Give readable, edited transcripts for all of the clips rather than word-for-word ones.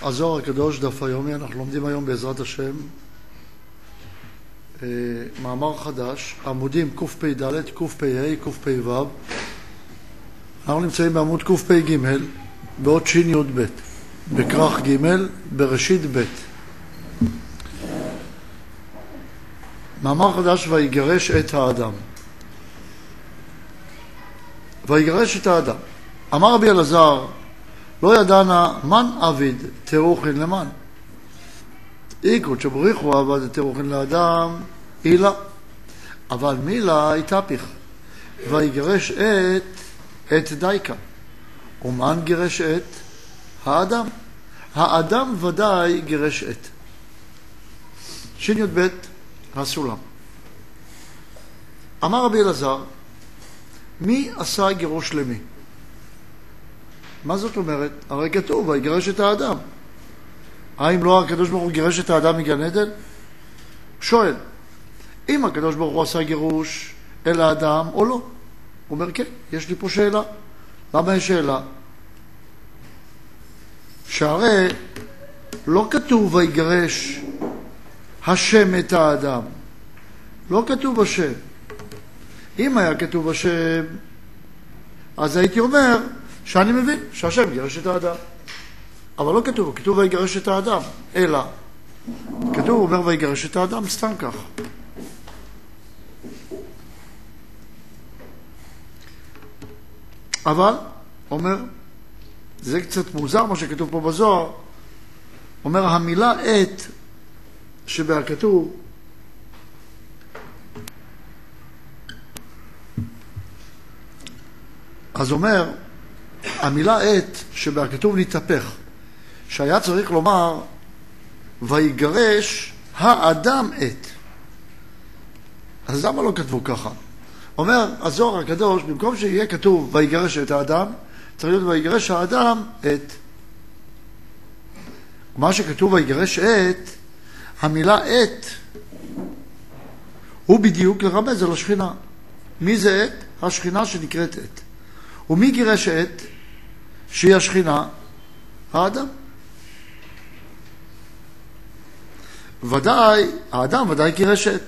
הזוהר הקדוש, דף היומי. אנחנו לומדים היום בעזרת השם מאמר חדש, עמודים קפ"ד, קפ"ה, קפ"ו. אנחנו נמצאים בעמוד קפ"ג, באות שי"ב, בכרך ג', בראשית ב'. מאמר חדש, ויגרש את האדם. ויגרש את האדם. אמר רבי אלעזר, לא ידענה מן עביד תירוכין למן. איקוד שבריחו עבד תירוכין לאדם, אילה. אבל מילה התהפך. ויגרש את דייקה. ומן גירש את האדם. האדם ודאי גירש את. שי"ב, הסולם. אמר רבי אלעזר, מי עשה גירוש למי? מה זאת אומרת? הרי כתוב, ויגרש את האדם. האם לא הקדוש ברוך הוא גירש את האדם מגן עדן? שואל, אם הקדוש ברוך הוא עשה גירוש אל האדם או לא? הוא אומר, כן, יש לי פה שאלה. למה יש שאלה? שהרי לא כתוב ויגרש השם את האדם. לא כתוב השם. אם היה כתוב השם, אז הייתי אומר שאני מבין שהשם גירש את האדם. אבל לא כתוב, כתוב ויגרש את האדם, אלא כתוב, אומר ויגרש את האדם סתם כך. אבל, אומר, זה קצת מוזר מה שכתוב פה בזוהר, אומר המילה את שבכתוב, אז אומר, המילה את שבכתוב נתהפך, שהיה צריך לומר ויגרש האדם את. אז למה לא כתבו ככה? אומר הזוהר הקדוש, במקום שיהיה כתוב ויגרש את האדם, צריך להיות ויגרש האדם את. מה שכתוב ויגרש את, המילה את הוא בדיוק לרמז על השכינה. מי זה את? השכינה שנקראת את. ומי גירש את? שהיא השכינה? האדם. ודאי, האדם ודאי גירש את.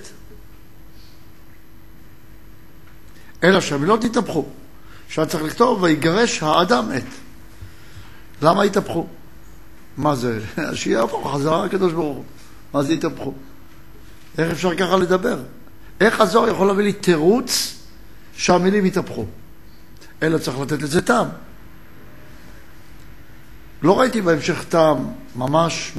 אלא שהמילות התהפכו. שהיה צריך לכתוב ויגרש האדם את. למה התהפכו? מה זה? שיהיה הפוך, חזרה הקדוש ברוך הוא. מה זה התהפכו? איך אפשר ככה לדבר? איך הזוהר יכול להביא לי תירוץ שהמילים התהפכו? אלא צריך לתת לזה טעם. לא ראיתי בהמשך טעם ממש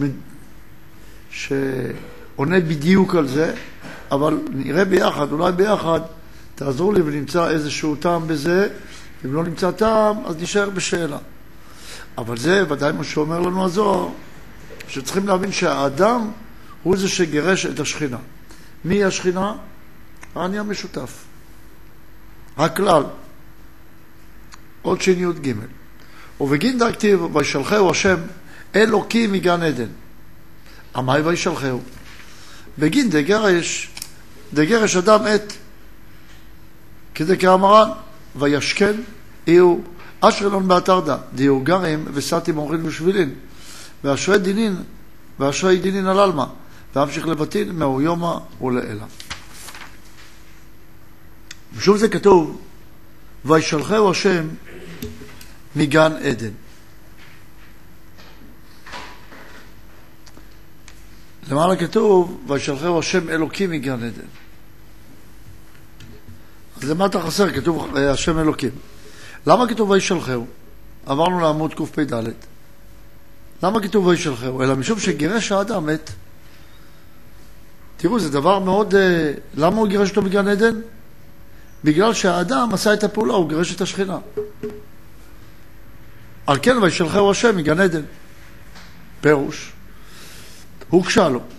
שעונה בדיוק על זה, אבל נראה ביחד, אולי ביחד, תעזרו לי ונמצא איזשהו טעם בזה. אם לא נמצא טעם, אז נשאר בשאלה. אבל זה ודאי מה שאומר לנו הזוהר, שצריכים להבין שהאדם הוא זה שגירש את השכינה. מי היא השכינה? אני המשותף. הכלל. עוד שי"ג. ובגין דכתיב וישלחהו השם אלוקים מגן עדן. עמי וישלחהו. בגין דגרש אדם את. כדי כאמרן וישכן איהו אשרלון באתרדה דיהו גרים וסתי מורים ושבילין ואשרי דינין על אלמה והמשיך לבטין מאו יומא ולאלה. ושוב זה כתוב וישלחהו השם מגן עדן. למעלה כתוב וישלחהו השם אלוקים מגן עדן. אז למטה חסר, כתוב השם אלוקים. למה כתוב וישלחהו? עברנו לעמוד קפ"ד. למה כתוב וישלחהו? אלא משום שגירש האדם את. תראו, זה דבר מאוד... למה הוא גירש אותו מגן עדן? בגלל שהאדם עשה את הפעולה, הוא גירש את השכינה. על כן וישלחהו השם מגן עדן. פירוש. הוקשה לו.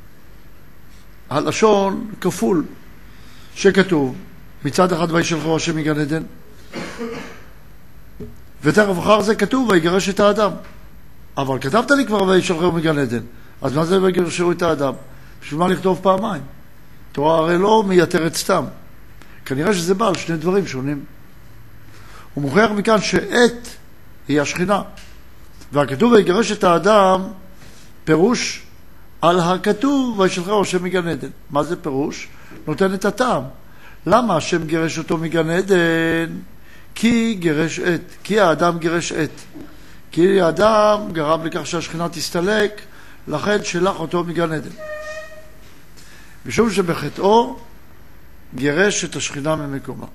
הלשון כפול שכתוב מצד אחד וישלחהו השם מגן עדן, ותכף אחר זה כתוב ויגרש את האדם. אבל כתבת לי כבר וישלחהו מגן עדן, אז מה זה ויגרשו את האדם? בשביל מה לכתוב פעמיים? תורה הרי לא מייתרת סתם. כנראה שזה בא על שני דברים שונים. הוא מוכיח מכאן שאת היא השכינה, והכתוב ויגרש את האדם, פירוש על הכתוב וישלחהו השם מגן עדן. מה זה פירוש? נותן את הטעם. למה השם גירש אותו מגן עדן? כי האדם גירש את. כי האדם גרם לכך שהשכינה תסתלק, לכן שלח אותו מגן עדן. משום שבחטאו גירש את השכינה ממקומה.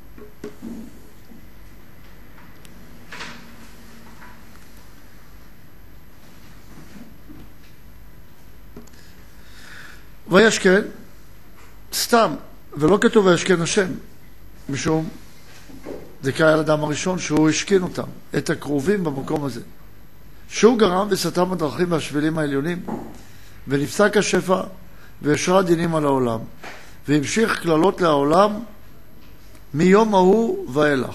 וישכן, סתם, ולא כתוב וישכן השם, משום זה קרה על אדם הראשון שהוא השכין אותם, את הקרובים במקום הזה. שהוא גרם וסתם הדרכים והשבילים העליונים, ונפסק השפע וישרה דינים על העולם, והמשיך כללות לעולם מיום ההוא ואילך.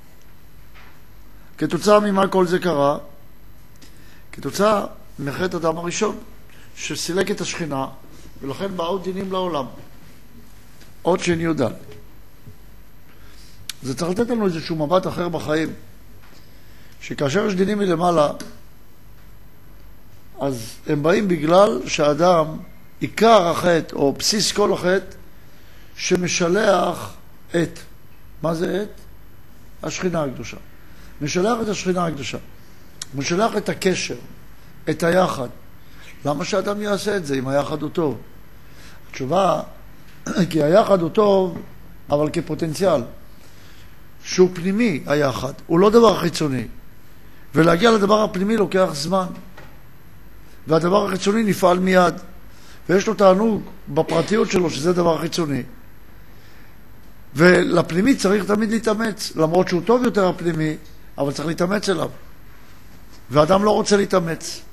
כתוצאה ממה כל זה קרה? כתוצאה מחטא אדם הראשון, שסילק את השכינה, ולכן באו דינים לעולם. עוד שני י"ד. זה צריך לתת לנו איזשהו מבט אחר בחיים, שכאשר יש דינים מלמעלה, אז הם באים בגלל שהאדם, עיקר החטא, או בסיס כל החטא, שמשלח את. מה זה את? השכינה הקדושה. משלח את השכינה הקדושה. משלח את הקשר, את היחד. למה שאדם יעשה את זה אם היחד הוא טוב? התשובה, כי היחד הוא טוב, אבל כפוטנציאל. שהוא פנימי, היחד. הוא לא דבר חיצוני. ולהגיע לדבר הפנימי לוקח זמן. והדבר החיצוני נפעל מיד. ויש לו תענוג בפרטיות שלו שזה דבר חיצוני. ולפנימי צריך תמיד להתאמץ. למרות שהוא טוב יותר הפנימי, אבל צריך להתאמץ אליו. ואדם לא רוצה להתאמץ.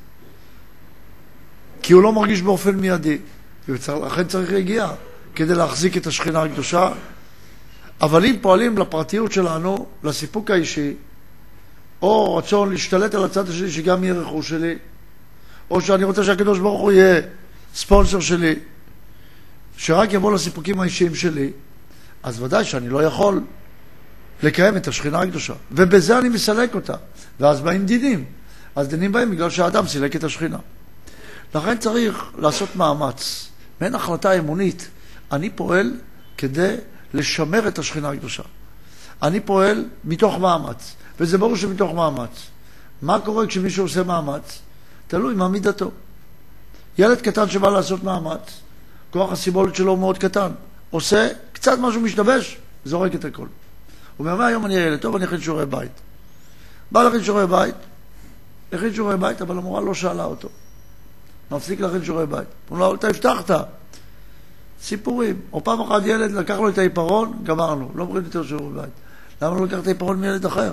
כי הוא לא מרגיש באופן מיידי. ולכן צריך להגיע כדי להחזיק את השכינה הקדושה. אבל אם פועלים לפרטיות שלנו, לסיפוק האישי, או רצון להשתלט על הצד השני שגם יהיה רכוש שלי, או שאני רוצה שהקדוש ברוך הוא יהיה ספונסר שלי, שרק יבוא לסיפוקים האישיים שלי, אז ודאי שאני לא יכול לקיים את השכינה הקדושה. ובזה אני מסלק אותה. ואז באים דינים. אז דינים באים בגלל שהאדם סילק את השכינה. לכן צריך לעשות מאמץ. מעין החלטה אמונית. אני פועל כדי לשמר את השכינה הקדושה. אני פועל מתוך מאמץ. וזה ברור שמתוך מאמץ. מה קורה כשמישהו עושה מאמץ? תלוי מה מידתו. ילד קטן שבא לעשות מאמץ, כוח הסיבולת שלו הוא מאוד קטן. עושה קצת משהו משתבש, זורק את הכל. הוא אומר, היום אני ילד טוב, אני אכין שיעורי בית. בא להכין שיעורי בית, הכין שיעורי בית, אבל המורה לא שאלה אותו. מפסיק להכין שיעורי בית. הוא אומר, אתה הבטחת. סיפורים. או פעם אחת ילד לקח לו את העיפרון, גמרנו. לא אומרים יותר שיעורי בית. למה לא לקח את העיפרון מילד אחר?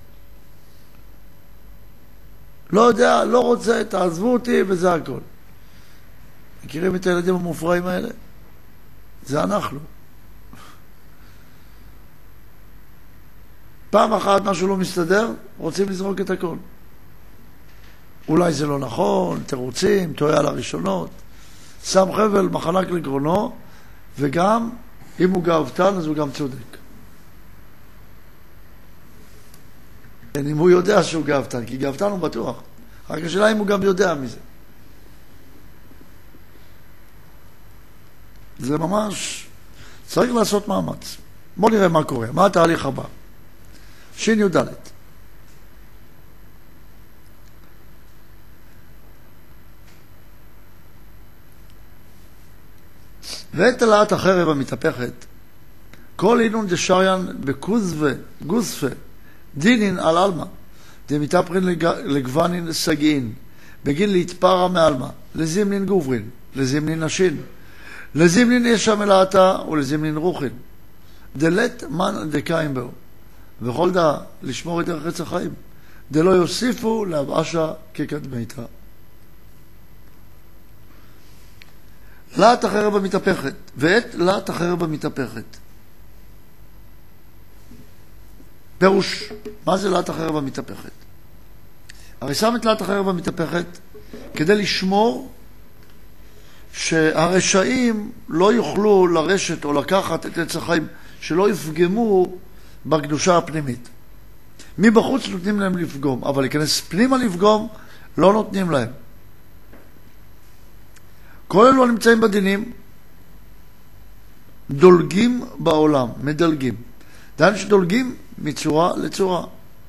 לא יודע, לא רוצה, תעזבו אותי, וזה הכל. מכירים את הילדים המופרעים האלה? זה אנחנו. פעם אחת משהו לא מסתדר, רוצים לזרוק את הכל. אולי זה לא נכון, תירוצים, טועה על הראשונות. שם חבל, מחלק לגרונו, וגם, אם הוא גאוותן, אז הוא גם צודק. אם הוא יודע שהוא גאוותן, כי גאוותן הוא בטוח. רק השאלה אם הוא גם יודע מזה. זה ממש, צריך לעשות מאמץ. בואו נראה מה קורה, מה התהליך הבא. שין י"ד. ואת תלאת החרב המתהפכת, כל אינון דשריין בגוזפה, דינין על אלמה, דמתהפכין לגוונין סגין, בגין להתפרע מאלמה, לזימנין גוברין, לזימנין נשין, לזימנין ישע מלאתה ולזימנין רוחין, דלת מן דקאים בו, וכל דעה לשמור את ערך החיים, דלא יוסיפו להבאשה כקדמיתה. לאת החרב המתהפכת, ואת לאת החרב המתהפכת. פירוש, מה זה לאת החרב המתהפכת? הרי שם את לאת החרב המתהפכת כדי לשמור שהרשעים לא יוכלו לרשת או לקחת את עץ החיים, שלא יפגמו בקדושה הפנימית. מבחוץ נותנים להם לפגום, אבל להיכנס פנימה לפגום, לא נותנים להם. כל אלו הנמצאים בדינים, דולגים בעולם, מדלגים. דהיינו שדולגים מצורה לצורה.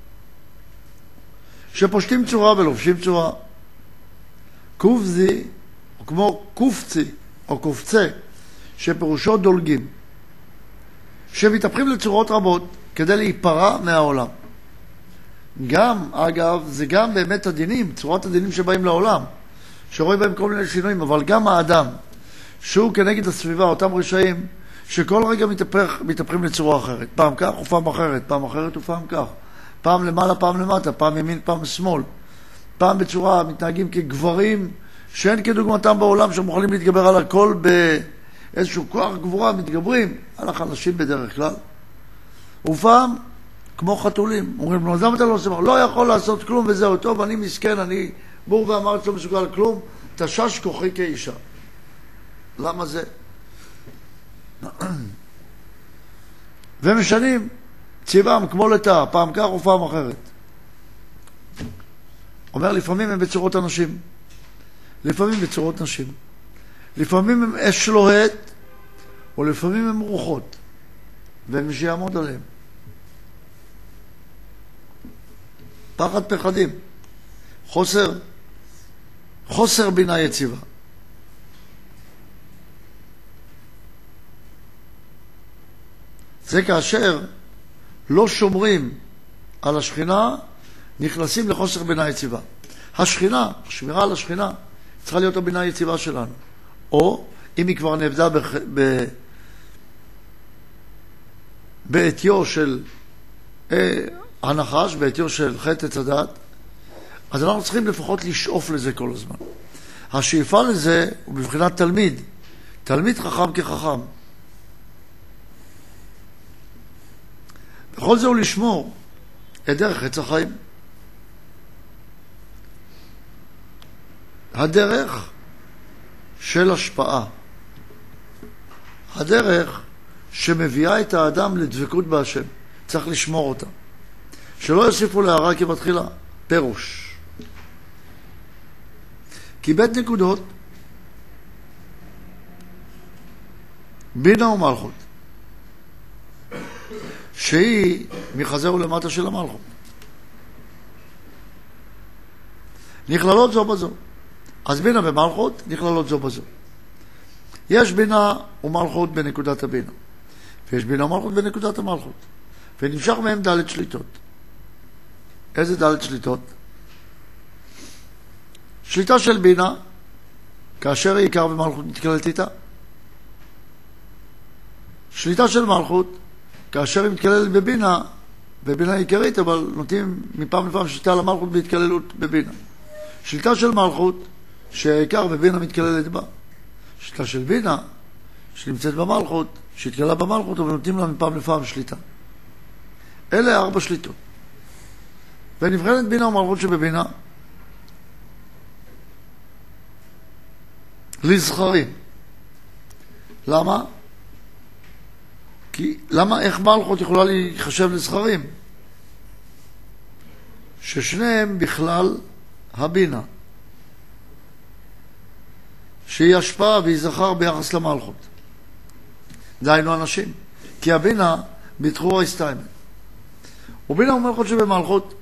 שפושטים צורה ולובשים צורה. קופזי, או כמו קופצי, או קופצה, שפירושו דולגים. שמתהפכים לצורות רבות כדי להיפרע מהעולם. גם, אגב, זה גם באמת הדינים, צורת הדינים שבאים לעולם, שרואים בהם כל מיני שינויים, אבל גם האדם, שהוא כנגד הסביבה, אותם רשעים, שכל רגע מתהפכים לצורה אחרת. פעם כך ופעם אחרת, פעם אחרת ופעם כך. פעם למעלה, פעם למטה, פעם ימין, פעם שמאל. פעם בצורה מתנהגים כגברים שאין כדוגמתם בעולם, שמוכנים להתגבר על הכל באיזשהו כוח גבורה, מתגברים על החלשים בדרך כלל. ופעם, כמו חתולים, אומרים לו, למה אתה לא עושה? לא יכול לעשות כלום וזהו טוב, אני מסכן, אני בור ואמרת לא מסוגל כלום, תשש כוחי כאישה. למה זה? ומשנים צבעם כמו לתא, פעם כך ופעם אחרת. אומר, לפעמים הם בצורות אנשים, לפעמים בצורות נשים, לפעמים הם אש לוהט, או לפעמים הם רוחות, ואין מי שיעמוד עליהם. פחד פחדים, חוסר בינה יציבה. זה כאשר לא שומרים על השכינה, נכנסים לחוסר בינה יציבה. השכינה, שמירה על השכינה, צריכה להיות הבינה היציבה שלנו. או, אם היא כבר נאבדה בעטיו של הנחש, בעטיו של חטא עץ הדת, אז אנחנו צריכים לפחות לשאוף לזה כל הזמן. השאיפה לזה הוא בבחינת תלמיד חכם כחכם. בכל זה הוא לשמור את דרך עץ החיים. הדרך של השפעה. הדרך שמביאה את האדם לדבקות בהשם. צריך לשמור אותה. שלא יוסיפו להרע כבתחילה. פירוש. כי בית נקודות, בינה ומלכות, שהיא מחזהו למטה של המלכות. נכללות זו בזו. אז בינה ומלכות נכללות זו בזו. יש בינה ומלכות בנקודת הבינה. ויש בינה ומלכות בנקודת המלכות. ונמשך מהם ד' שליטות. איזה ד' שליטות? שליטה של בינה, כאשר היא עיקר ומלכות מתקללת איתה. שליטה של מלכות, כאשר היא מתקללת בבינה, בבינה עיקרית, אבל נותנים מפעם לפעם שליטה על המלכות בהתקללות בבינה. שליטה של מלכות, שהעיקר בבינה מתקללת בה. שליטה של בינה, שנמצאת במלכות, שהתקללה במלכות, אבל נותנים לה מפעם לפעם שליטה. אלה 4 שליטות. ונבחנת בינה ומלכות שבבינה, לזכרים. למה? איך מלכות יכולה להיחשב לזכרים? ששניהם בכלל הבינה. שהיא השפעה והיא זכר ביחס למלכות. דהיינו אנשים. כי הבינה בתחור ההסתיימת. ובינה ומלכות שבמלכות,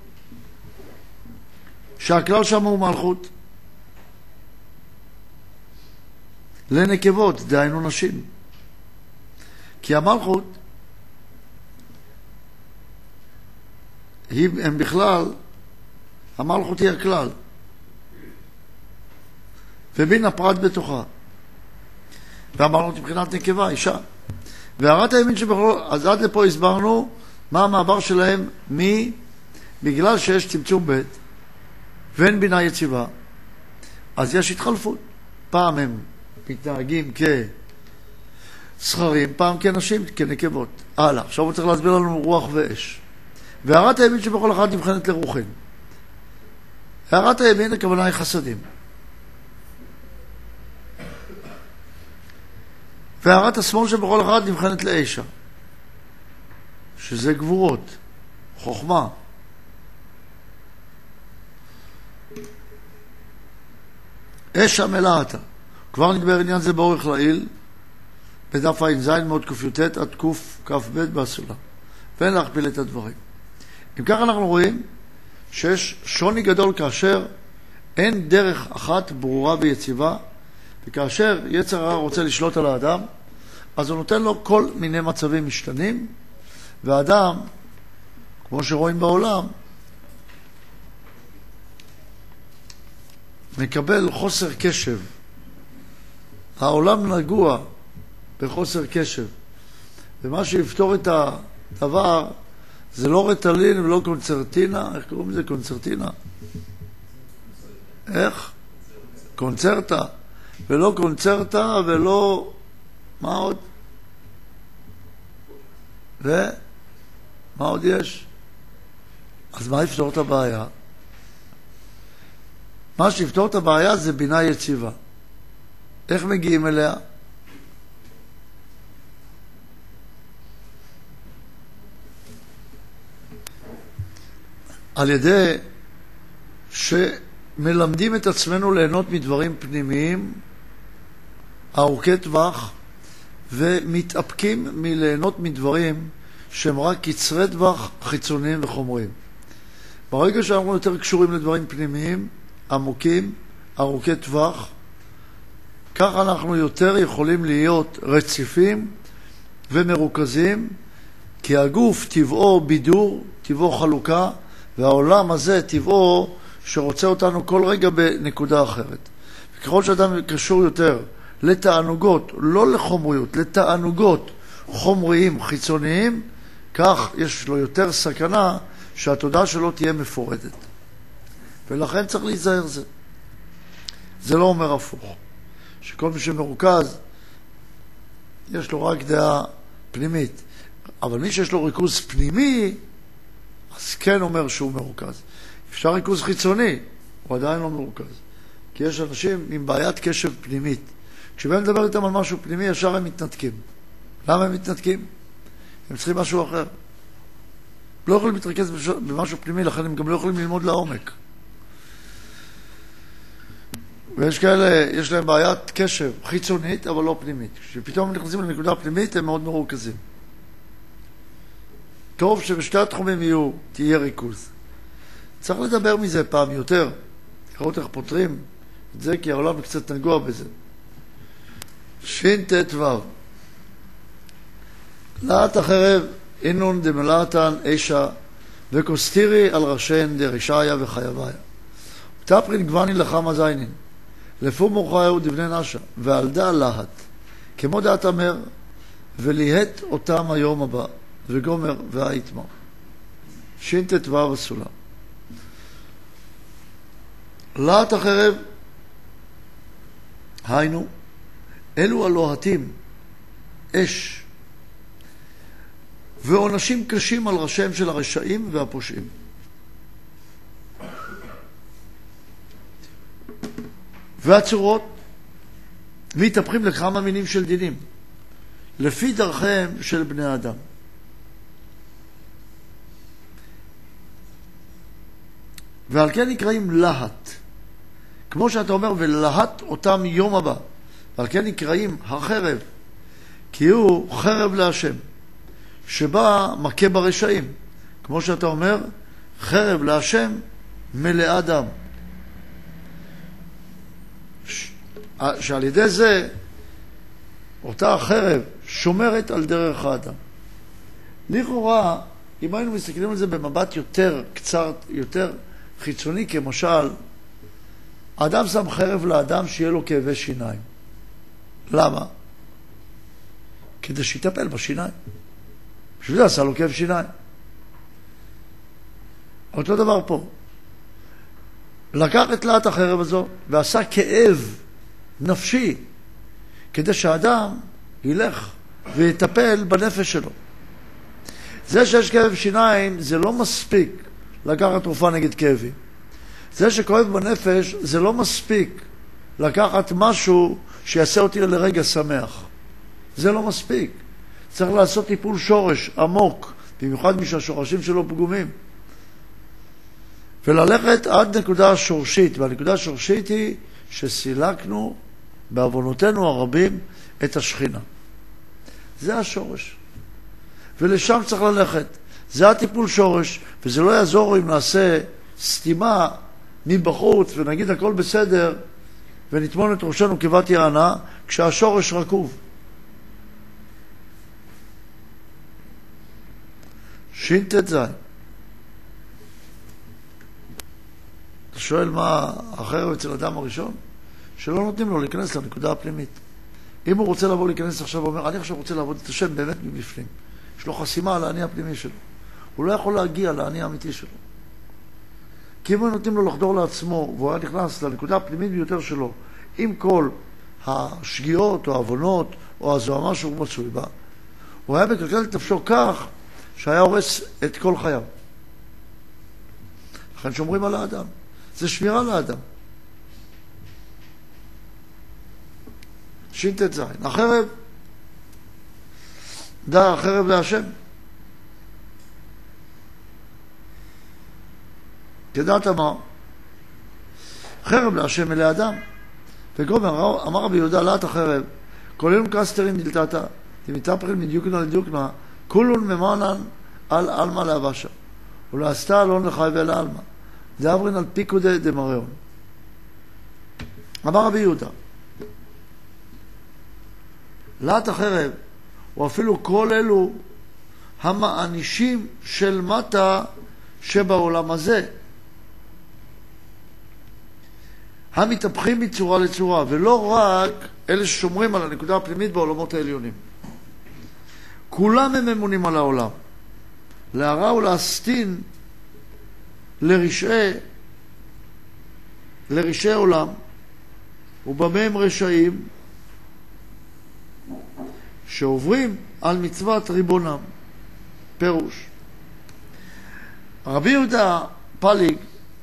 שהכלל שם הוא מלכות, לנקבות, דהיינו נשים. כי המלכות, הם בכלל, המלכות היא הכלל. ובינה פרט בתוכה. והמלכות מבחינת נקבה, אישה. והערת הימין שבכל, אז עד לפה הסברנו מה המעבר שלהם בגלל שיש צמצום בית ואין בינה יציבה, אז יש התחלפות. פעם הם מתנהגים כסחרים, פעם כנשים, כנקבות. הלאה, עכשיו הוא צריך להסביר לנו רוח ואש. והערת הימין שבכל אחד נבחנת לרוחין. הערת הימין הכוונה היא חסדים. והערת השמאל שבכל אחד נבחנת לאישה, שזה גבורות, חוכמה. אש המלאתה. כבר נדבר עניין זה באורך לעיל, בדף ע"ז מאוד ק"ט עד קכ"ב בסולם. ואין להכפיל את הדברים. אם כך אנחנו רואים שיש שוני גדול כאשר אין דרך אחת ברורה ויציבה, וכאשר יצר הרע רוצה לשלוט על האדם, אז הוא נותן לו כל מיני מצבים משתנים, והאדם, כמו שרואים בעולם, מקבל חוסר קשב. העולם נגוע בחוסר קשב. ומה שיפתור את הדבר זה לא רטלין ולא קונצרטינה. איך קוראים לזה? קונצרטינה. איך? קונצרטה. ולא קונצרטה ולא... מה עוד? ומה עוד יש? אז מה יפתור את הבעיה? מה שיפתור את הבעיה זה בינה יציבה. איך מגיעים אליה? על ידי שמלמדים את עצמנו ליהנות מדברים פנימיים, ארוכי טווח, ומתאפקים מליהנות מדברים שהם רק קצרי טווח, חיצוניים וחומריים. ברגע שאנחנו יותר קשורים לדברים פנימיים, עמוקים, ארוכי טווח, כך אנחנו יותר יכולים להיות רציפים ומרוכזים, כי הגוף טבעו בידור, טבעו חלוקה, והעולם הזה טבעו שרוצה אותנו כל רגע בנקודה אחרת. וככל שאדם קשור יותר לתענוגות, לא לחומריות, לתענוגות חומריים חיצוניים, כך יש לו יותר סכנה שהתודעה שלו תהיה מפורדת. ולכן צריך להיזהר זה. זה לא אומר הפוך. שכל מי שמרוכז, יש לו רק דעה פנימית. אבל מי שיש לו ריכוז פנימי, אז כן אומר שהוא מרוכז. אפשר ריכוז חיצוני, הוא עדיין לא מרוכז. כי יש אנשים עם בעיית קשב פנימית. כשבהם מדבר איתם על משהו פנימי, ישר הם מתנתקים. למה הם מתנתקים? הם צריכים משהו אחר. לא יכולים להתרכז במשהו פנימי, לכן הם גם לא יכולים ללמוד לעומק. ויש כאלה, יש להם בעיית קשב חיצונית, אבל לא פנימית. כשפתאום הם נכנסים לנקודה פנימית, הם מאוד מרוכזים. טוב שבשתי התחומים תהיה ריכוז. צריך לדבר מזה פעם יותר. לראות איך פותרים את זה, כי העולם קצת נגוע בזה. ש"ט-ו' לעת החרב אינון דמלאתן אישה וקוסטירי על ראשיין דרישיה וחייביה. תפרין גווני לחמה זיינין לפו מורחיהו דבני נשה ועל דע להט כמו דעת אמר וליהט אותם היום הבא וגומר והיתמר. ש"ט-ו' הסולם. לעת החרב היינו אלו הלוהטים אש ועונשים קשים על ראשיהם של הרשעים והפושעים. והצורות מתהפכים לכמה מינים של דינים לפי דרכיהם של בני אדם. ועל כן נקראים להט, כמו שאתה אומר ולהט אותם יום הבא, ועל כן נקראים החרב, כי הוא חרב להשם שבא מכה ברשעים, כמו שאתה אומר חרב להשם מלאה דם, שעל ידי זה אותה החרב שומרת על דרך האדם. לכאורה, אם היינו מסתכלים על זה במבט יותר קצר, יותר חיצוני, כמשל, האדם שם חרב לאדם שיהיה לו כאבי שיניים. למה? כדי שיטפל בשיניים. בשביל זה עשה לו כאב שיניים. אותו דבר פה. לקח את לעת החרב הזו ועשה כאב נפשי כדי שהאדם ילך ויטפל בנפש שלו. זה שיש כאב שיניים זה לא מספיק לקחת תרופה נגד כאבים. זה שכואב בנפש זה לא מספיק לקחת משהו שיעשה אותי לרגע שמח. זה לא מספיק. צריך לעשות טיפול שורש עמוק, במיוחד משהשורשים שלו פגומים. וללכת עד נקודה שורשית, והנקודה השורשית היא שסילקנו בעוונותינו הרבים את השכינה. זה השורש. ולשם צריך ללכת. זה הטיפול שורש, וזה לא יעזור אם נעשה סתימה מבחוץ ונגיד הכל בסדר ונטמון את ראשנו כבת יענה כשהשורש רקוב. ש"ט. אתה שואל מה החרב אצל אדם הראשון? שלא נותנים לו להיכנס לנקודה הפנימית. אם הוא רוצה לבוא להיכנס עכשיו ואומר, אני עכשיו רוצה לעבוד את השם באמת מבפנים. יש לו חסימה על העני הפנימי שלו. הוא לא יכול להגיע לעני האמיתי שלו. כי אם הוא נותנים לו לחדור לעצמו, והוא היה נכנס לנקודה הפנימית ביותר שלו, עם כל השגיאות או העוונות או הזוהמה שהוא מצוי בה, הוא היה מקלקל את נפשו כך שהיה הורס את כל חייו. לכן שומרים על האדם. זה שמירה על האדם. ש"ט. החרב, דע החרב להשם. כדעת חרב להשם אל האדם. וגומר, אמר רבי יהודה, לעת החרב, כולנו קסטרים דלתתה, תמיתפרל מדיוקנה לדיוקנה, כולון ממונן על אלמה להבשה, ולעשתה אלון לחי ואל אלמה, דאברין על פיקודי דמריון. אמר רבי יהודה, לעת החרב, או אפילו כל אלו המענישים של מטה שבעולם הזה, המתהפכים מצורה לצורה, ולא רק אלה ששומרים על הנקודה הפנימית בעולמות העליונים. כולם הם ממונים על העולם. להרע ולהסתין לרשעי עולם, ובמה הם רשעים שעוברים על מצוות ריבונם. פירוש. רבי יהודה פליג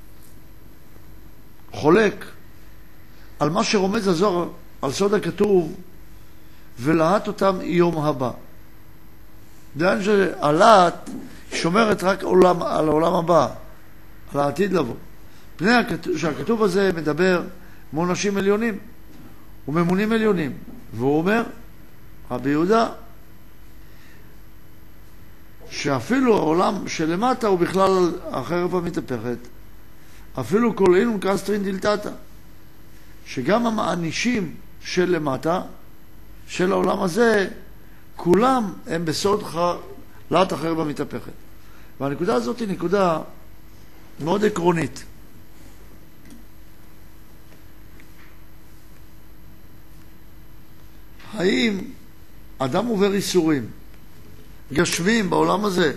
חולק על מה שרומז הזוהר על סוד הכתוב ולהט אותם יום הבא. דהיינו שהלהט שומרת רק על העולם הבא, על העתיד לבוא. פני שהכתוב הזה מדבר מונשים עליונים וממונים עליונים, והוא אומר, רבי יהודה, שאפילו העולם שלמטה הוא בכלל החרב המתהפכת, אפילו כל אינון קסטרין דלתתה, שגם המענישים של למטה, של העולם הזה, כולם הם בסוד לעת החרב המתהפכת. והנקודה הזאת היא נקודה מאוד עקרונית. האם אדם עובר איסורים גשמיים בעולם הזה,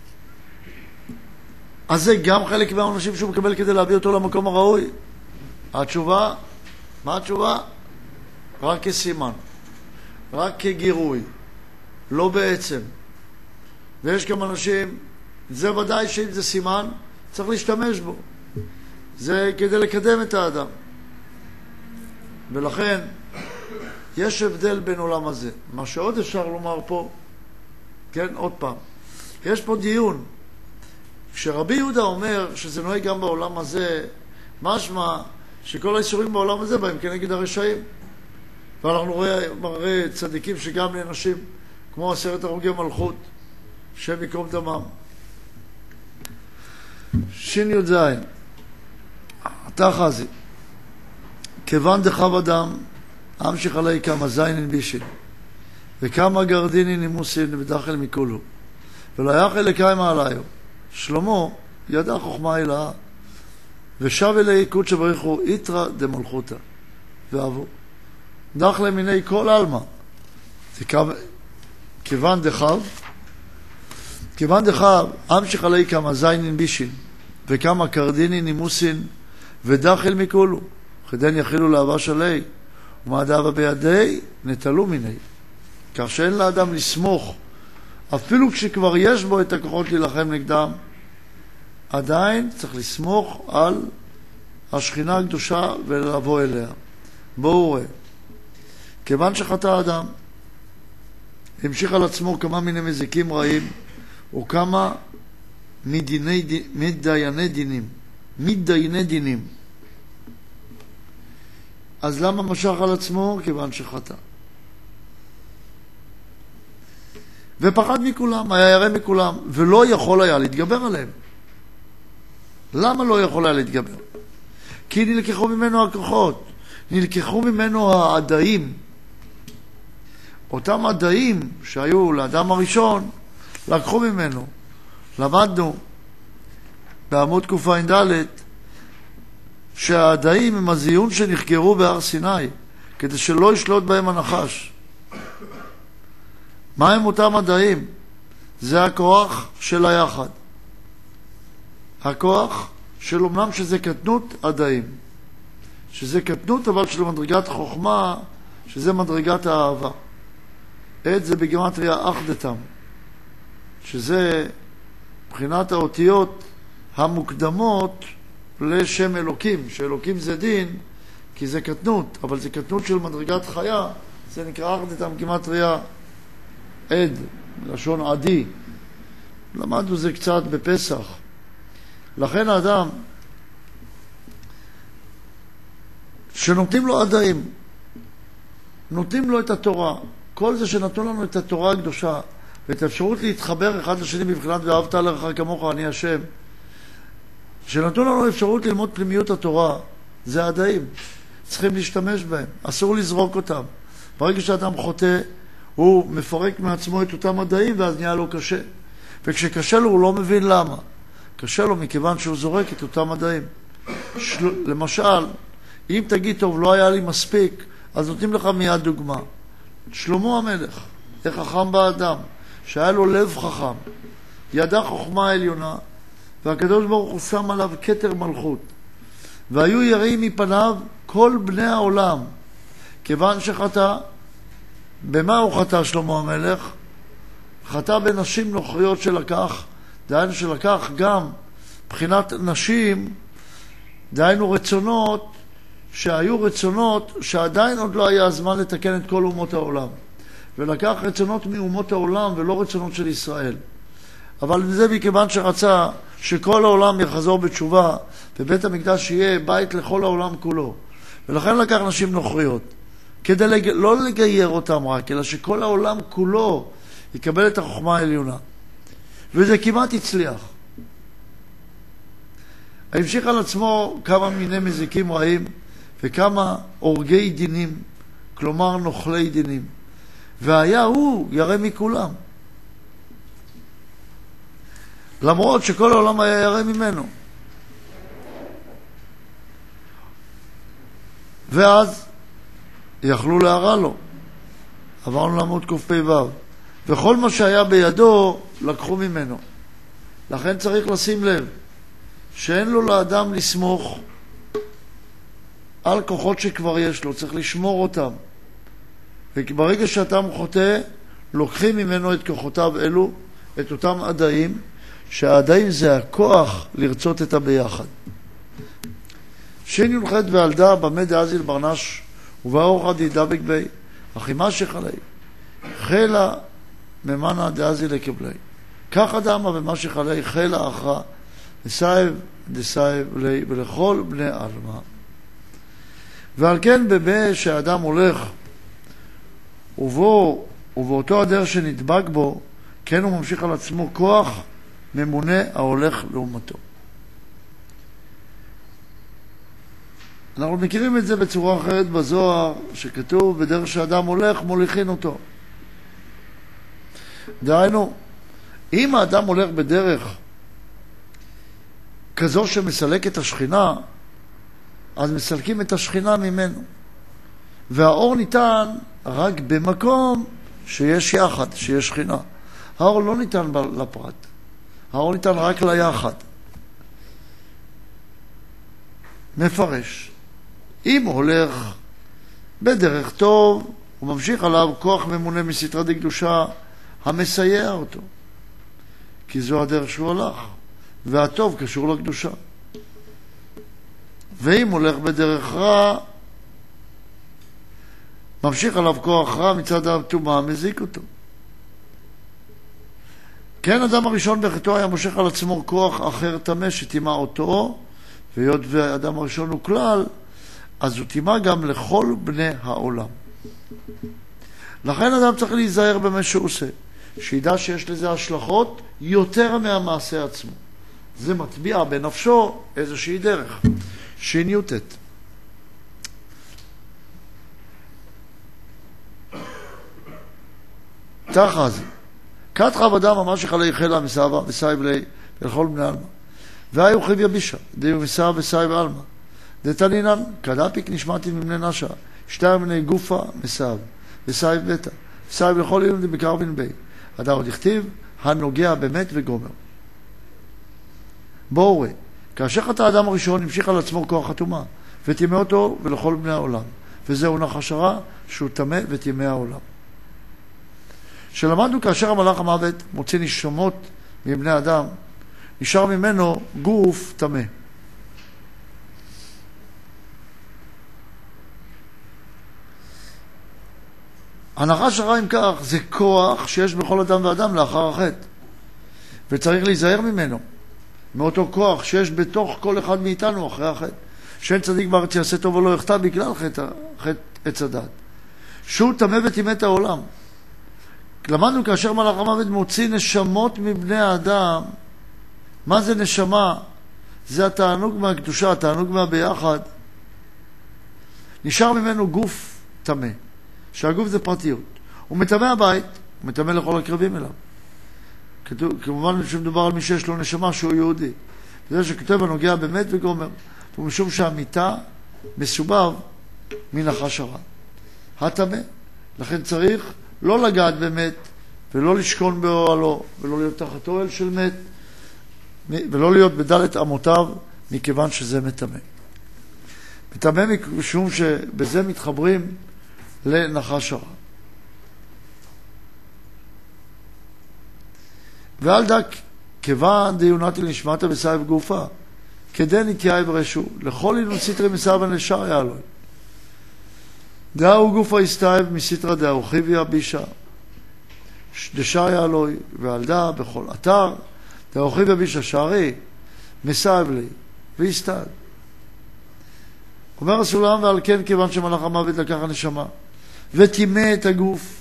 אז זה גם חלק מהאנשים שהוא מקבל כדי להביא אותו למקום הראוי? התשובה, מה התשובה? רק כסימן, רק כגירוי, לא בעצם. ויש גם אנשים, זה ודאי שאם זה סימן, צריך להשתמש בו. זה כדי לקדם את האדם. ולכן, יש הבדל בין עולם הזה. מה שעוד אפשר לומר פה, כן, עוד פעם, יש פה דיון. כשרבי יהודה אומר שזה נוהג גם בעולם הזה, משמע שכל האיסורים בעולם הזה בהם כנגד הרשעים. ואנחנו רואים צדיקים שגם לאנשים, כמו 10 הרוגי מלכות, שם יקום דמם. ש"י. אתה חזי, כיוון דחב אדם, אמשיך עלי כמה זיינין בישין, וכמה גרדינין נימוסין בדחל מכולו, ולא יחל לקיים עליו. שלמה ידע חוכמה אלאה, ושב אלי קודש בריך הוא יתרא דמלכותא, ואהבו. דחל מיני כל אלמה. כיוון דחב, אמשיך עלי כמה זיינין בישין, וכמה קרדינין נימוסין, ודחל מכולו, חדן יחילו להבש עלי, ומעדבה בידי נטלו מיני. כך שאין לאדם לסמוך, אפילו כשכבר יש בו את הכוחות להילחם נגדם, עדיין צריך לסמוך על השכינה הקדושה ולבוא אליה. בואו ראה. כיוון שחטא האדם, המשיך על עצמו כמה מיני מזיקים רעים, וכמה מתדייני דינים. אז למה משך על עצמו? כיוון שחטא. ופחד מכולם, היה ירא מכולם, ולא יכול היה להתגבר עליהם. למה לא יכול היה להתגבר? כי נלקחו ממנו הכוחות, נלקחו ממנו העדיים. אותם עדיים שהיו לאדם הראשון, לקחו ממנו. למדנו בעמוד קע"ד שהעדיים הם הזיון שנחקרו בהר סיני, כדי שלא ישלוט בהם הנחש. מה הם אותם עדיים? זה הכוח של היחד. הכוח של אומנם שזה קטנות עדיים. שזה קטנות אבל של מדרגת חוכמה, שזה מדרגת האהבה. עד זה בגימטריה אחדתם. שזה מבחינת האותיות המוקדמות לשם אלוקים, שאלוקים זה דין, כי זה קטנות, אבל זה קטנות של מדרגת חיה, זה נקרא אחדתם גימטריה עד, לשון עדי. למדנו זה קצת בפסח. לכן האדם שנותנים לו עדיים, נותנים לו את התורה, כל זה שנתנו לנו את התורה הקדושה, ואת האפשרות להתחבר אחד לשני בבחינת ואהבת לרעך כמוך אני השם, שנתנו לנו אפשרות ללמוד פנימיות התורה, זה עדיים. צריכים להשתמש בהם, אסור לזרוק אותם. ברגע שאדם חוטא, הוא מפרק מעצמו את אותם עדיים, ואז נהיה לו קשה. וכשקשה לו, הוא לא מבין למה. קשה לו מכיוון שהוא זורק את אותם עדיים. למשל, אם תגיד, טוב, לא היה לי מספיק, אז נותנים לך מיד דוגמה. שלמה המלך, איך חכם באדם, שהיה לו לב חכם, ידע חוכמה עליונה, והקדוש ברוך הוא שם עליו כתר מלכות. והיו יראים מפניו כל בני העולם, כיוון שחטא. במה הוא חטא שלמה המלך? חטא בנשים נוכריות שלקח, דהיינו שלקח גם בחינת נשים, דהיינו רצונות, שהיו רצונות שעדיין עוד לא היה הזמן לתקן את כל אומות העולם. ולקח רצונות מאומות העולם ולא רצונות של ישראל. אבל זה מכיוון שרצה שכל העולם יחזור בתשובה, ובית המקדש יהיה בית לכל העולם כולו. ולכן לקח נשים נוכריות, כדי לא לגייר אותם רק, אלא שכל העולם כולו יקבל את החוכמה העליונה. וזה כמעט הצליח. המשיך על עצמו כמה מיני מזיקים רעים, וכמה אורגי דינים, כלומר נוכלי דינים. והיה הוא ירא מכולם. למרות שכל העולם היה ירא ממנו. ואז יכלו להרע לו. עברנו לעמוד קפ"ו. וכל מה שהיה בידו לקחו ממנו. לכן צריך לשים לב שאין לו לאדם לסמוך על כוחות שכבר יש לו, צריך לשמור אותם. וברגע שאדם חוטא, לוקחים ממנו את כוחותיו אלו, את אותם עדיים, שהעדיים זה הכוח לרצות את הביחד. שין יונחת ועלדה במה דאזיל ברנש ובאורחה דדבק בי, אחי מה שחלי, חילה ממנה דאזיל לקבלי. כך אדמה ומה שחלי חילה אחרה, וסייב דסייב לי ולכל בני אלמה. ועל כן במה שהאדם הולך ובאותו הדרך שנדבק בו, כן הוא ממשיך על עצמו כוח ממונה ההולך לעומתו. אנחנו מכירים את זה בצורה אחרת בזוהר, שכתוב בדרך שהאדם הולך מוליכין אותו. דהיינו, אם האדם הולך בדרך כזו שמסלק את השכינה, אז מסלקים את השכינה ממנו. והאור ניתן רק במקום שיש יחד, שיש שכינה. האור לא ניתן לפרט. האור ניתן רק ליחד. מפרש. אם הוא הולך בדרך טוב, הוא ממשיך עליו כוח ממונה מסתרה דקדושה המסייע אותו. כי זו הדרך שהוא הולך. והטוב קשור לקדושה. ואם הולך בדרך רע, ממשיך עליו כוח רע מצד הטומאה, מזיק אותו. כן, אדם הראשון בחטאו היה מושך על עצמו כוח אחר טמא שטימא אותו, והיות והאדם הראשון הוא כלל, אז הוא טימא גם לכל בני העולם. לכן אדם צריך להיזהר במה שהוא עושה, שידע שיש לזה השלכות יותר מהמעשה עצמו. זה מטביע בנפשו איזושהי דרך. שיניוטת. תחז. כת חבדה ממש יחלי חילה מסעבה וסייב לי ולכל בני אלמה. והיו חיב יבישה, דיו מסעב וסייב אלמה. דתנינן, כדאפיק נשמעתי מבני נשה, שתיים בני גופה מסעב, וסייב בטה, וסייב לכל ילד בקר בן בי. עדה עוד הכתיב, הנוגע באמת וגומר. בואו ראה, כאשר חטא האדם הראשון המשיך על עצמו כוח הטומאה, וטימא אותו ולכל בני העולם. וזהו נחש הרע שהוא טמא וטימא העולם. שלמדנו כאשר המלאך המוות מוציא נשמות מבני אדם, נשאר ממנו גוף טמא. הנחש הרע אם כך זה כוח שיש בכל אדם ואדם לאחר החטא, וצריך להיזהר ממנו, מאותו כוח שיש בתוך כל אחד מאיתנו אחרי החטא. שאין צדיק בארץ יעשה טוב ולא יחטא בגלל חטא עץ הדת, שהוא טמא וטימא את העולם. למדנו כאשר מלאך המוות מוציא נשמות מבני האדם. מה זה נשמה? זה התענוג מהקדושה, התענוג מהביחד. נשאר ממנו גוף טמא, שהגוף זה פרטיות. הוא מטמא הבית, הוא מטמא לכל הקרבים אליו. כמובן שמדובר על מי שיש לו נשמה שהוא יהודי. זה שכתוב הנוגע באמת וגומר, ומשום שהמיטה מסובב מנחש הרע הטמא. לכן צריך לא לגעת באמת, ולא לשכון באוהלו, ולא להיות תחת אוהל של מת, ולא להיות בדלת אמותיו, מכיוון שזה מטמא. מטמא משום שבזה מתחברים לנחש הרע. ועל דק, כיוון דיונתי לנשמתה בסייב גופה, כדי נטייה ברשו, לכל אינון סיטרי מסייב הנשר יעלוי. דאו גופה הסתייב מסיטרה דאו חיבי הבישה, דשר יעלוי, ועל דא בכל אתר, דאו חיבי הבישה שערי, מסייב לי, והסתייב. אומר הסולם, ועל כן כיוון שמלאך המוות לקח הנשמה, וטימא את הגוף,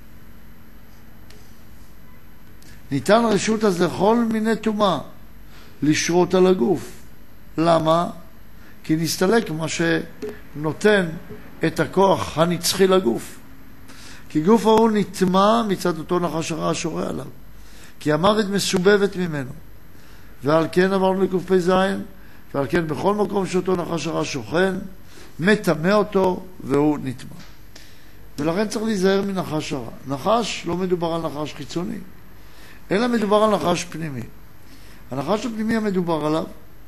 ניתן רשות אז לכל מיני טומאה לשרות על הגוף. למה? כי נסתלק מה שנותן את הכוח הנצחי לגוף. כי גוף ההוא נטמא מצד אותו נחש הרע השורה עליו, כי המוות מסובבת ממנו. ועל כן אמרנו לגוף פי זין, ועל כן בכל מקום שאותו נחש הרע שוכן, מטמא אותו והוא נטמא. ולכן צריך להיזהר מנחש הרע. נחש לא מדובר על נחש חיצוני, אלא מדובר על נחש פנימי. הנחש הפנימי המדובר עליו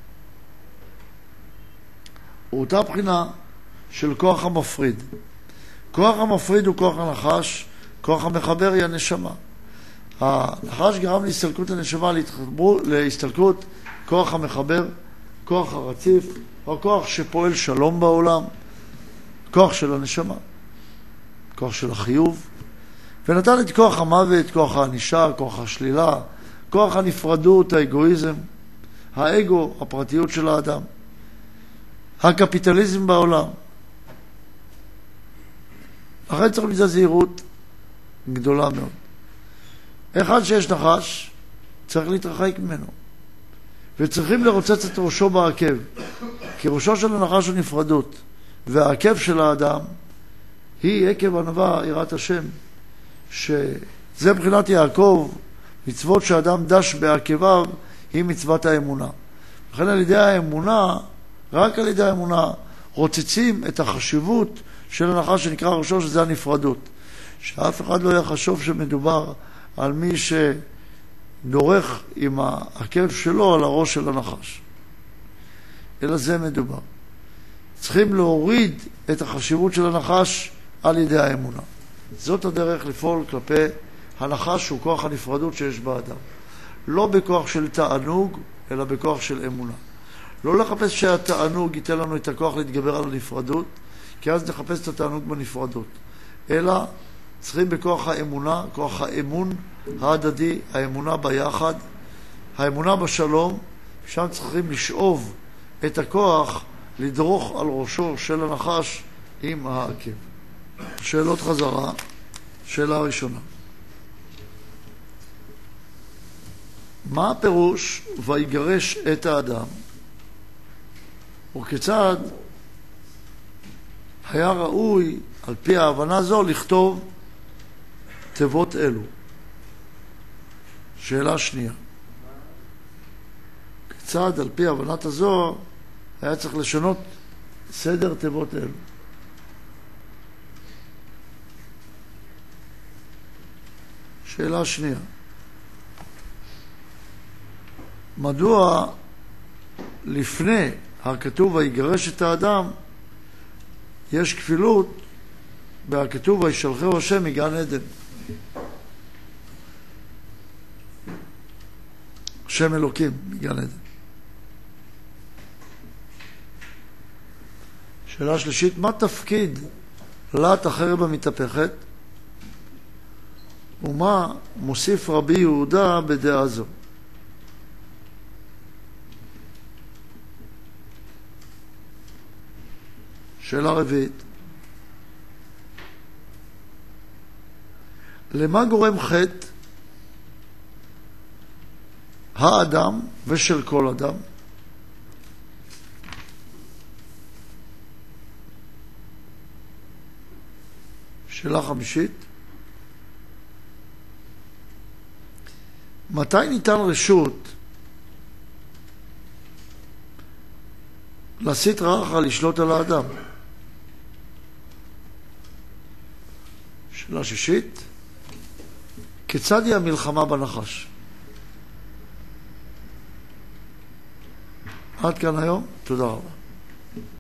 הוא אותה בחינה של כוח המפריד. כוח המפריד הוא כוח הנחש, כוח המחבר היא הנשמה. הנחש גרם להסתלקות הנשמה, להסתלקות כוח המחבר, כוח הרציף, או כוח שפועל שלום בעולם, כוח של הנשמה, כוח של החיוב, ונתן את כוח המוות, כוח האנישה, כוח השלילה, כוח הנפרדות, האגואיזם, האגו, הפרטיות של האדם, הקפיטליזם בעולם. לכן צריך לזה זהירות גדולה מאוד. אחד שיש נחש, צריך להתרחק ממנו. וצריכים לרוצץ את ראשו בעקב. כי ראשו של הנחש הוא נפרדות. והעקב של האדם היא עקב ענווה יראת השם. שזה מבחינת יעקב, מצוות שאדם דש בעקביו, היא מצוות האמונה. לכן על ידי האמונה, רק על ידי האמונה, רוצצים את החשיבות של הנחש שנקרא ראשו, שזה הנפרדות. שאף אחד לא יחשוב שמדובר על מי שדורך עם העקב שלו על הראש של הנחש. אלא זה מדובר. צריכים להוריד את החשיבות של הנחש על ידי האמונה. זאת הדרך לפעול כלפי הנחש שהוא כוח הנפרדות שיש באדם. לא בכוח של תענוג, אלא בכוח של אמונה. לא לחפש שהתענוג ייתן לנו את הכוח להתגבר על הנפרדות, כי אז נחפש את התענוג בנפרדות. אלא צריכים בכוח האמונה, כוח האמון ההדדי, האמונה ביחד, האמונה בשלום, שם צריכים לשאוב את הכוח לדרוך על ראשו של הנחש עם העקב. שאלות חזרה. שאלה ראשונה. מה הפירוש ויגרש את האדם? וכיצד היה ראוי על פי ההבנה זו לכתוב תיבות אלו? שאלה שנייה. כיצד על פי הבנת הזוהר היה צריך לשנות סדר תיבות אלו? שאלה שנייה. מדוע לפני הכתוב ויגרש את האדם יש כפילות בכתוב וישלחהו השם מגן עדן? שם אלוקים מגן עדן. שאלה שלישית, מה תפקיד לת החרב המתהפכת ומה מוסיף רבי יהודה בדעה זו? שאלה רביעית, למה גורם חטא האדם ושל כל אדם? שאלה חמישית, מתי ניתן רשות לסטרא אחרא לשלוט על האדם? שאלה שישית, כיצד היא המלחמה בנחש? עד כאן היום, תודה רבה.